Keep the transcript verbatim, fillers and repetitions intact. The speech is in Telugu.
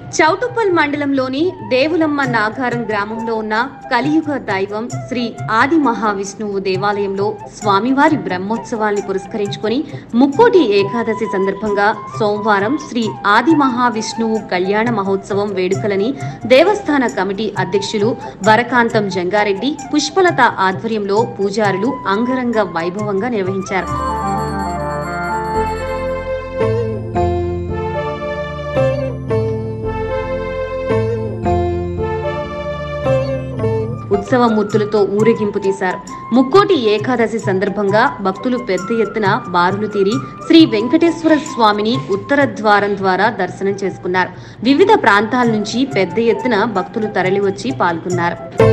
చౌటుప్పల్ మండలంలోని దేవులమ్మ నాగారం గ్రామంలో ఉన్న కలియుగ దైవం శ్రీ ఆది మహావిష్ణువు దేవాలయంలో స్వామివారి బ్రహ్మోత్సవాల్ని పురస్కరించుకొని ముక్కోటి ఏకాదశి సందర్భంగా సోమవారం శ్రీ ఆది మహావిష్ణువు కళ్యాణ మహోత్సవం వేడుకలని దేవస్థాన కమిటీ అధ్యక్షులు వరకాంతం జంగారెడ్డి పుష్పలత ఆధ్వర్యంలో పూజారులు అంగరంగ వైభవంగా నిర్వహించారు. ఉత్సవ మూర్తులతో ఊరేగింపు తీశారు. ముక్కోటి ఏకాదశి సందర్భంగా భక్తులు పెద్ద ఎత్తున బారులు తీరి శ్రీ వెంకటేశ్వర స్వామిని ఉత్తర ద్వారం ద్వారా దర్శనం చేసుకున్నారు. వివిధ ప్రాంతాల నుంచి పెద్ద ఎత్తున భక్తులు తరలివచ్చి పాల్గొన్నారు.